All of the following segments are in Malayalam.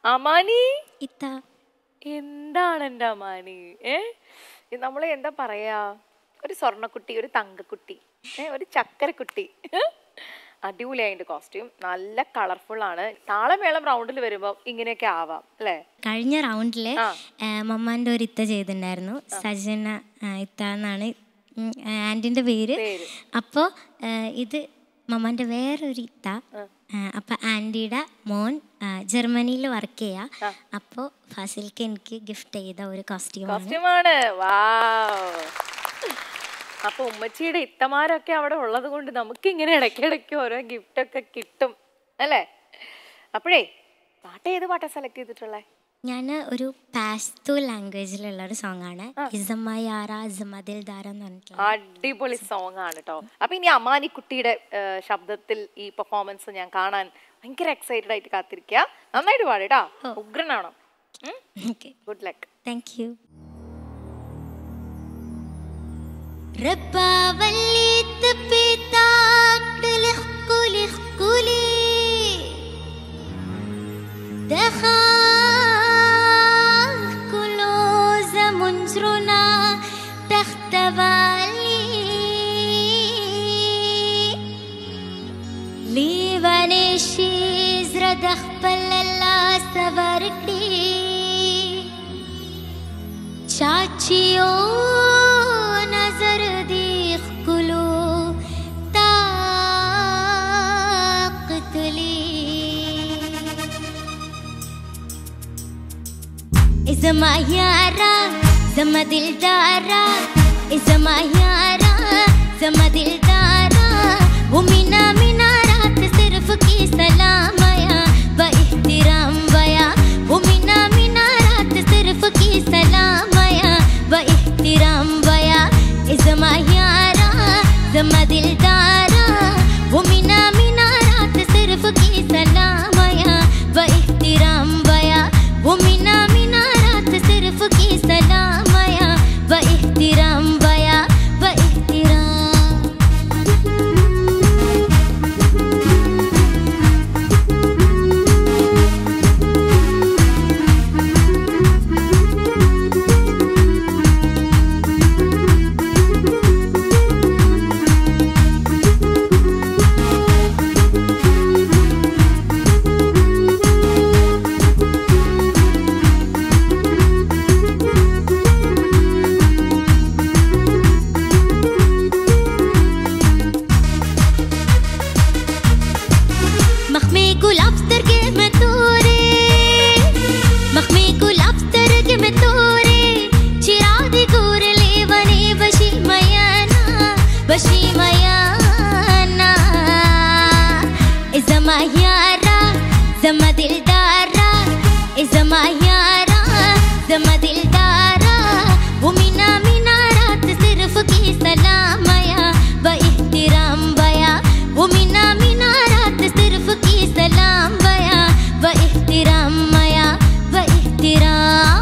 അമാനി ഇത്ത എന്താണ് എൻ്റെ അമാനി? നമ്മളെ എന്താ പറയാ, ഒരു സ്വർണ്ണക്കുട്ടി, ഒരു തങ്കക്കുട്ടി, ഒരു ചക്കരക്കുട്ടി. അടിപൊളിയായിട്ട് കോസ്റ്റ്യൂം, നല്ല കളർഫുൾ ആണ്. താളമേളം റൗണ്ടിൽ വരുമ്പോൾ ഇങ്ങനെയൊക്കെ ആവാം അല്ലേ? കഴിഞ്ഞ റൗണ്ടിൽ മമ്മാൻ്റെ ഒരു ഇത്ത ചെയ്തിട്ടുണ്ടായിരുന്നു, സജന ഇത്ത എന്നാണ് ആൻറ്റിൻ്റെ പേര്. അപ്പോൾ ഇത് മമ്മാൻ്റെ വേറൊരു ഇത്ത. അപ്പം ആൻറ്റിയുടെ മോൻ ജർമ്മനിയിൽ വർക്ക് ചെയ്യാം. അപ്പോൾ ഫാസിൽക്ക് എനിക്ക് ഗിഫ്റ്റ് ചെയ്ത ഒരു കോസ്റ്റ്യൂമാണ്. അപ്പൊ ഉമ്മച്ചിയുടെ ഇത്തമാരൊക്കെ അവിടെ ഉള്ളത് കൊണ്ട് നമുക്ക് ഇങ്ങനെ ഇടയ്ക്കിടയ്ക്ക് ഓരോ ഗിഫ്റ്റ് ഒക്കെ കിട്ടും അല്ലേ? അപ്പോഴേ പാട്ട് ഏത് പാട്ടാ സെലക്ട് ചെയ്തിട്ടുള്ളേ? ഞാൻ ഒരു പാസ്തു ലാംഗ്വേജിലുള്ള ഒരു സോങ് ആണ്, അടിപൊളി സോങ് ആണ് കേട്ടോ. അപ്പൊ ഇനി അമാനി കുട്ടിയുടെ ശബ്ദത്തിൽ ഈ പെർഫോമൻസ് ഞാൻ കാണാൻ ഭയങ്കര എക്സൈറ്റഡ് ആയിട്ട് കാത്തിരിക്കുക. നന്നായിട്ട് പാടിട്ടാ, ഉഗ്രനാണോ? Good luck. Thank you. ربا وليت بيتك تلخكولي خكولي دخل كلو زمنجرنا تحت بالي لي ونشي زردخ بللا سبركي चाचियो नजर देख कुलो ताकतली इज़मा यारा ज़मा दिलदारा इज़मा यारा ज़मा दिलदारा वो मीना मीना रात सिर्फ की सलामया व इहतिराम वया वो मीना मीना रात सिर्फ की सलामया व इहतिराम वया इज़मा यारा ज़मा दिलदारा वो मीना मीना रात सिर्फ की सलामया व इहतिराम वया वो मीना मीना रात सिर्फ की सलामया व इहतिराम वया व इहतिराम. ज़मा दिलदारा इज़मा यारा ज़मा दिलदारा वो मीना मीना रात सिर्फ की सलामया व इहतिराम वया वो मीना मीना रात सिर्फ की सलाम वया व इहतिराम मया व इहतिराम.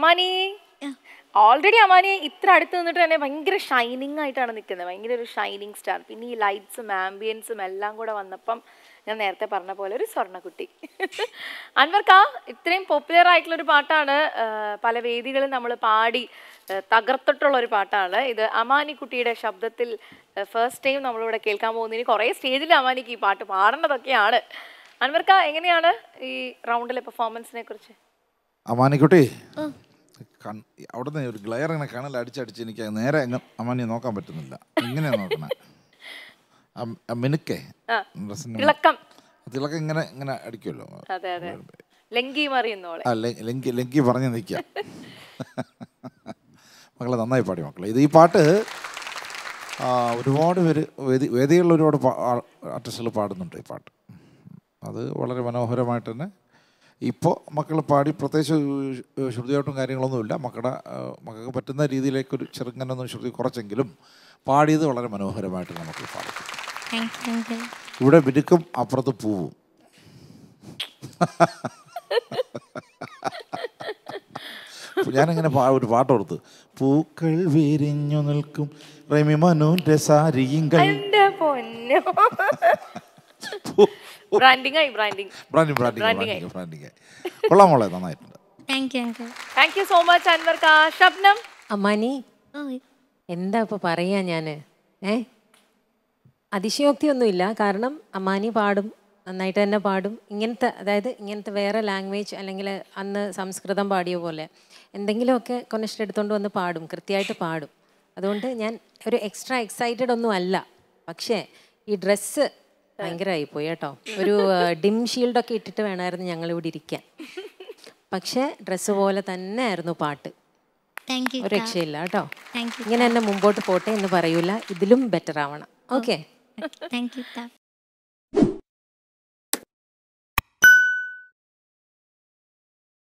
അമാനി ഓൾറെഡി അമാനി ഇത്ര അടുത്ത് നിന്നിട്ട് തന്നെ ഭയങ്കര ഷൈനിങ് ആയിട്ടാണ് നിൽക്കുന്നത്, ഭയങ്കര ഒരു ഷൈനിങ് സ്റ്റാർ. പിന്നെ ഈ ലൈറ്റ്സും ആംബിയൻസും എല്ലാം കൂടെ വന്നപ്പം ഞാൻ നേരത്തെ പറഞ്ഞ പോലെ ഒരു സ്വർണ്ണക്കുട്ടി. അൻവർക്ക, ഇത്രയും പോപ്പുലർ ആയിട്ടുള്ള ഒരു പാട്ടാണ്, പല വേദികളിൽ നമ്മൾ പാടി തകർത്തിട്ടുള്ള ഒരു പാട്ടാണ് ഇത്. അമാനിക്കുട്ടിയുടെ ശബ്ദത്തിൽ ഫസ്റ്റ് ടൈം നമ്മളിവിടെ കേൾക്കാൻ പോകുന്നതിന് കുറേ സ്റ്റേജിൽ അമാനിക്ക് ഈ പാട്ട് പാടേണ്ടതൊക്കെയാണ്. അൻവർക്ക, എങ്ങനെയാണ് ഈ റൗണ്ടിലെ പെർഫോമൻസിനെ കുറിച്ച്? അമാനിക്കുട്ടി, അവിടുന്ന് ഒരു ഗ്ലെയർ ഇങ്ങനെ കണൽ അടിച്ചടിച്ച് എനിക്ക് നേരെ അമാനിയെ നോക്കാൻ പറ്റുന്നില്ല. ഇങ്ങനെയാ നോക്കണേ, മിനുക്കേ തിളക്കം ഇങ്ങനെ ഇങ്ങനെ അടിക്കുമല്ലോ. ലങ്കി പറഞ്ഞ് നിൽക്കാം. മക്കളെ നന്നായി പാടി മക്കളെ. ഇത് ഈ പാട്ട് ഒരുപാട് പേര് വേദികളിൽ ഒരുപാട് ആർട്ടിസ്റ്റുകൾ പാടുന്നുണ്ട് ഈ പാട്ട്. അത് വളരെ മനോഹരമായിട്ട് തന്നെ ഇപ്പോൾ മക്കൾ പാടി, പ്രത്യേകിച്ച് ശ്രുതിയോട്ടും കാര്യങ്ങളൊന്നുമില്ല. മക്കൾക്ക് പറ്റുന്ന രീതിയിലേക്കൊരു ചെറുങ്ങനൊന്നും ശ്രുതി കുറച്ചെങ്കിലും പാടിയത് വളരെ മനോഹരമായിട്ട് നമുക്ക് പാടും. ഇവിടെ മിനുക്കും അപ്പുറത്ത് പൂവും. ഞാനിങ്ങനെ ഒരു പാട്ടോർത്ത്, പൂക്കൾ വിരിഞ്ഞു നിൽക്കും റെമി മനുവിന്റെ സാരിയും കൊള്ളാം മോളെ, നന്നായിട്ടുണ്ട്. താങ്ക് യു സോ മച്ച് അൻവർക്ക. ശബ്നം അമ്മാനി, എന്താ ഇപ്പൊ പറയാ ഞാന്? അതിശയോക്തിയൊന്നുമില്ല. കാരണം അമ്മാനി പാടും, നന്നായിട്ട് തന്നെ പാടും. ഇങ്ങനത്തെ വേറെ ലാംഗ്വേജ് അല്ലെങ്കിൽ അന്ന് സംസ്കൃതം പാടിയ പോലെ എന്തെങ്കിലുമൊക്കെ കൊനഷൻ എടുത്തുകൊണ്ട് വന്ന് പാടും, കൃത്യമായിട്ട് പാടും. അതുകൊണ്ട് ഞാൻ ഒരു എക്സ്ട്രാ എക്സൈറ്റഡ് ഒന്നും അല്ല. പക്ഷേ ഈ ഡ്രസ്സ് ഭയങ്കരമായിപ്പോയി കേട്ടോ. ഒരു ഡിം ഷീൽഡൊക്കെ ഇട്ടിട്ട് വേണമായിരുന്നു ഞങ്ങളിവിടെ ഇരിക്കാൻ. പക്ഷേ ഡ്രസ്സ് പോലെ തന്നെ ആയിരുന്നു പാട്ട്. ഒരു രക്ഷയില്ല കേട്ടോ. ഇങ്ങനെ തന്നെ മുമ്പോട്ട് പോട്ടെ എന്ന് പറയൂല, ഇതിലും ബെറ്റർ ആവണം. Okay, thank U.